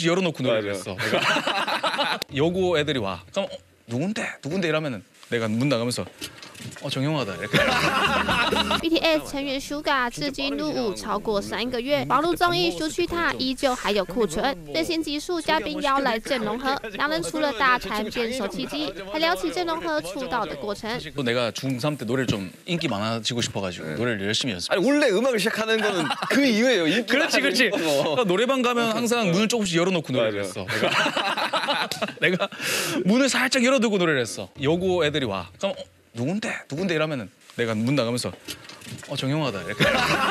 조금씩 열어놓고 노래를 했어. 내가. 여고 애들이 와. 그럼 누군데 이러면은 내가 문 나가면서 정용화다 이렇게. BTS 成员 Suga 至今入伍超过3个月，网络综艺《出去他》依旧还有库存。最新集数嘉宾邀来郑容和，两人除了大谈变手契机，还聊起郑容和出道的过程。 내가 중3 때 노래를 좀 인기 많아지고 싶어가지고 노래를 열심히 연습. 아니 원래 음악을 시작하는 거는 그 이유예요. 인기 그렇지. 그러니까 노래방 가면 항상 문을 조금씩 열어놓고 노래를 했어. 내가 문을 살짝 열어두고 노래를 했어. 여고 애들이 와. 그럼 누군데 이러면은 내가 문 나가면서 정용화다 이렇게.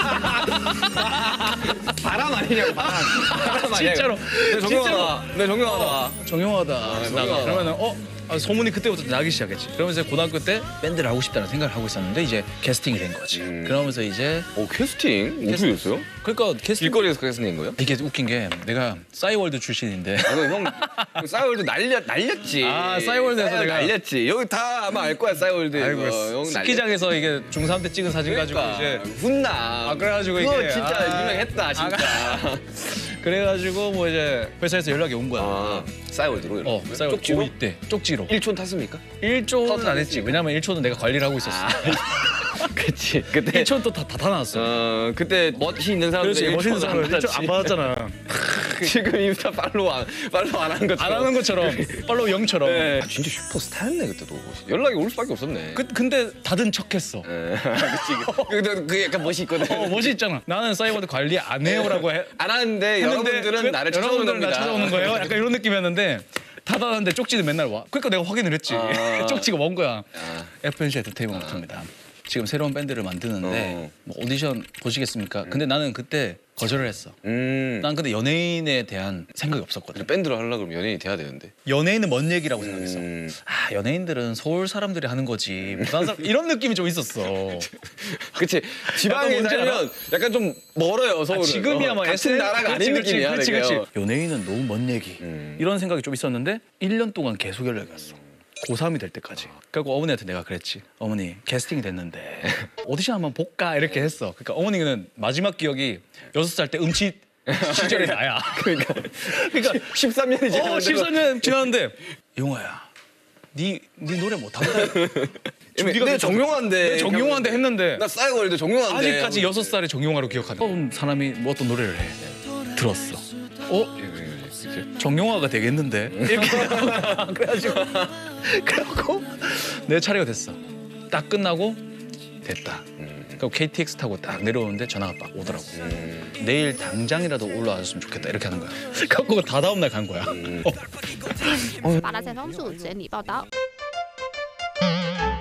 바람 아니냐고 바람 아니야. 진짜로. 네 정용화다. 정용화다. 나가. 그러면은 소문이 그때부터 나기 시작했지. 그러면서 고등학교 때 밴드를 하고 싶다는 생각을 하고 있었는데 이제 캐스팅이 된 거지. 그러면서 이제 캐스팅? 어떻게 됐어요? 그러니까 캐스팅 길거리에서 캐스팅 된 거예요? 이게 웃긴 게 내가 싸이월드 출신인데. 형 싸이월드 날렸지. 싸이월드에서 내가 날렸지. 여기 다 아마 알 거야 싸이월드. 알고 스키장에서 이게 중3 때 찍은 사진 가지고 이제 훈나. 그래가지고 그거 이게 진짜 유명했다 진짜. 그래가지고 뭐 이제 회사에서 연락이 온 거야. 싸이월드로? 싸이월드 고2 때 쪽지로. 1촌 탔습니까? 1촌은 안 했지. 왜냐면 1촌은 내가 관리를 하고 있었어. 그치. 그때 1촌 또 다 나왔어. 그때 멋이 있는 사람들. 그렇지. 멋있는 사람들 1촌 안 받았잖아. 지금 인스타 팔로우 안 한 것처럼. 안 하는 것처럼. 팔로우 0처럼. 네. 진짜 슈퍼스타였네 그때도. 연락이 올 수밖에 없었네. 근데 다든 척했어. 그치. 근데 그게 약간 멋이 있거든. 멋이 있잖아. 나는 싸이월드 관리 안 해요라고 해. 안 하는데 여러분들은 나를 찾아오는 겁니다. 나 찾아오는 거예요? 약간 이런 느낌이었는데 닫았는데 쪽지는 맨날 와. 그러니까 내가 확인을 했지. 쪽지가 온 거야. FNC 엔터테인먼트입니다. 지금 새로운 밴드를 만드는데 뭐 오디션 보시겠습니까? 근데 나는 그때 거절을 했어. 난 근데 연예인에 대한 생각이 없었거든. 밴드를 하려고 그러면 연예인이 돼야 되는데. 연예인은 먼 얘기라고 생각했어. 연예인들은 서울 사람들이 하는 거지. 부산 사람 이런 느낌이 좀 있었어. 그치. 지방에 살면 약간 좀 멀어요 서울은. 지금이야 막 같은 나라가 아닌 느낌이야. 그렇지. 연예인은 너무 먼 얘기. 이런 생각이 좀 있었는데 1년 동안 계속 연락이 왔어. 고3이 될 때까지. 그리고 어머니한테 내가 그랬지. 어머니 캐스팅이 됐는데 오디션 한번 볼까 이렇게 했어. 그러니까 어머니는 마지막 기억이 6살 때 음치 시절이 나야. 그러니까 13년이 지났는데. 13년 지났는데 용화야. 네 노래 못한다. 내 정용화인데. 정용화인데 했는데. 나 싸이월드 정용화인데. 아직까지 6살의 정용화로 기억하는. 사람이 뭐 어떤 노래를 해. 들었어. 정용화가 되겠는데? 이렇게 그래갖고 내 차례가 됐어. 딱 끝나고 됐다. 그리고 KTX 타고 딱 내려오는데 전화가 막 오더라고. 내일 당장이라도 올라왔으면 좋겠다 이렇게 하는 거야. 그래갖고 다 다음 날 간 거야. 八大采访组整理报道。